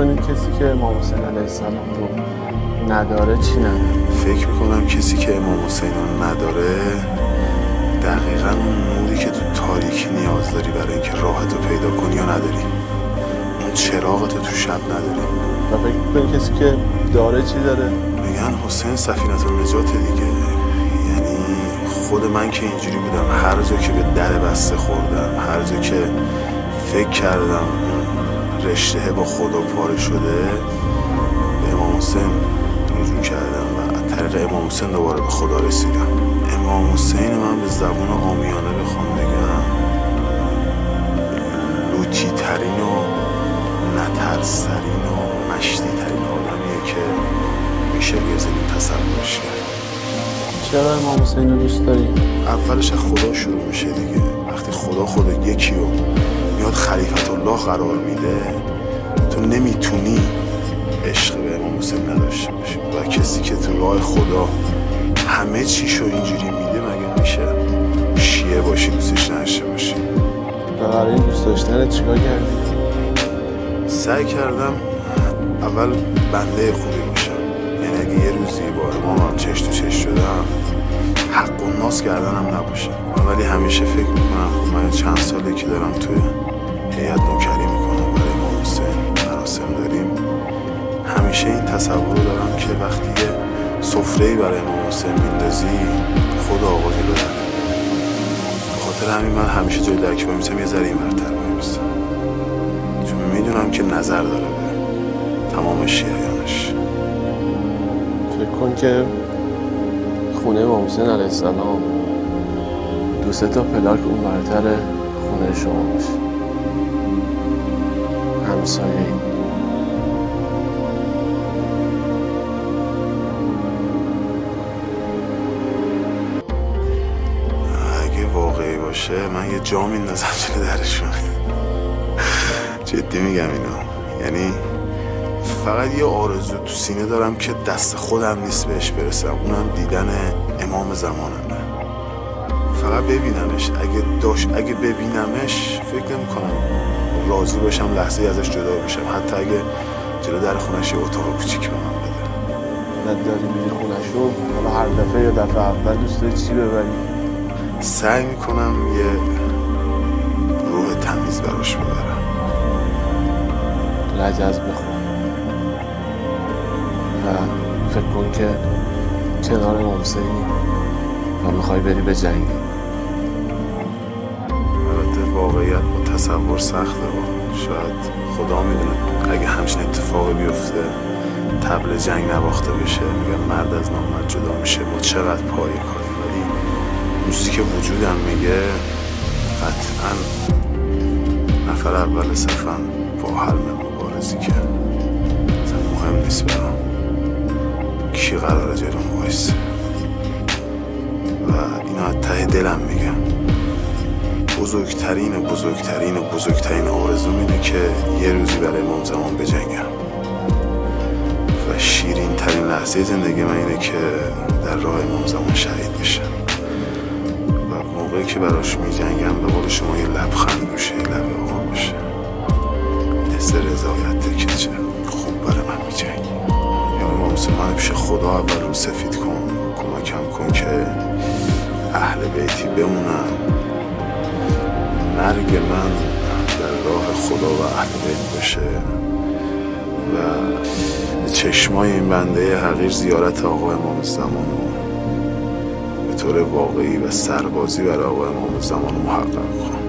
میکنید کسی که امام حسین علیه السلام رو نداره چی نداره؟ فکر میکنم کسی که امام حسین رو نداره دقیقا اون نوری که تو تاریکی نیاز داری برای اینکه راحت رو پیدا کنی یا نداری، اون چراغت تو شب نداری. و فکر میکنید کسی که داره چی داره؟ میگن حسین سفینة النجات دیگه. یعنی خود من که اینجوری بودم، هر جا که به در بسته خوردم، هر جا که فکر کردم رشته با خدا پاره شده، به امام حسین رجوع کردم و از طریق امام حسین دوباره به خدا رسیدم. امام حسین من به زبون عامیانه بخوام بگم لوتی ترین و نترس ترین و مشتی ترین آدمیه که میشه یه زمین تصورش کرد. چرا امام حسین رو دوست داری؟ اولش از خدا شروع میشه دیگه. وقتی خدا یکی رو میاد خلیفت الله قرار میده، تو نمیتونی عشق به امام حسین نداشته باشی. و کسی که تو راه خدا همه چیشو اینجوری میده مگه میشه شیعه باشی دوستش نداشته باشی؟ و برای این دوست داشتن چیکار کردی؟ سعی کردم اول بنده خوبی باشم. یعنی اگه یه روزی با امامم چش تو چش شدم، حق و ناس کردنم نباشه. ولی همیشه فکر میکنم خب من چند ساله که دارم توی هیئت نوکری میکنم برای امام حسین مراسم داریم، همیشه این تصور دارم که وقتی یه سفره‌ای برای امام حسین میندازی خدا آقا جلو داره. بخاطر همین من همیشه جای درک میسم یه ذره این برتر میسم، چون میدونم که نظر داره به تمام شیعیانش. فکر کن که خونه امام حسین علیه السلام 2-3 تا پلاک اون برتر خونه شما باشه، همسایه‌ای. اگه واقعی باشه من یه جا میندازم جلوی درشون. جدی میگم اینو. یعنی فقط یه آرزو تو سینه دارم که دست خودم نیست بهش برسم، اونم دیدن امام زمانمه. فقط ببینمش. اگه ببینمش فکر نمی‌کنم راضی باشم لحظه ازش جدا بشم، حتی اگه جلو در خونش یه اتاق کوچیک به من بده. بعد داری میری خونش رو، حالا هر دفعه یا دفعه اول دوست داری چی ببری؟ سعی میکنم یه روح تمیز براش ببرم. لجز بخون و فکر کن که کنار امام حسینی و میخوای بری به جنگی. البته واقعیت با تصور سخته و شاید خدا میدونه اگه همچین اتفاقی بیفته طبل جنگ نواخته بشه، میگن مرد از نامرد جدا میشه، ما چقدر پایه کنیم. ولی اون چیزی که وجودم میگه قطعا نفر اول صفم با حلم مبارزی که مهم نیست برام کی قراره جلوم وایسه. و اینا از ته دلم میگم بزرگترین آرزوم اینه که یه روزی برای امام زمان بجنگم. و شیرین ترین لحظه زندگی من اینه که در راه امام زمان شهید بشم و موقعی که براش میجنگم به قول شما یه لبخند روشه، یه لب آقا باشه، حس رضایته که چه خوب برای من میجنگی. یا امام حسین من پیش خدا اول رو سفید کن، کمکم کن که اهل بیتی بمونم، مرگ من در راه خدا و اهل بیت باشه و چشمای این بنده حقیر زیارت آقا امام زمان رو به طور واقعی و سربازی برای آقا امام زمان رو محقق کن.